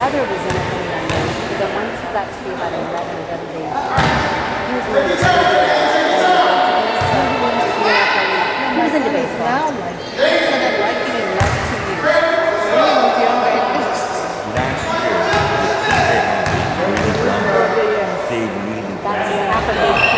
Brother was in it when I knew, but then once he got to be about 11 or 11 days old, he was really he was into baseball. Now, like, so they're liking it less to you. When he was younger, Last year, they really yeah. they needed That's that. half a big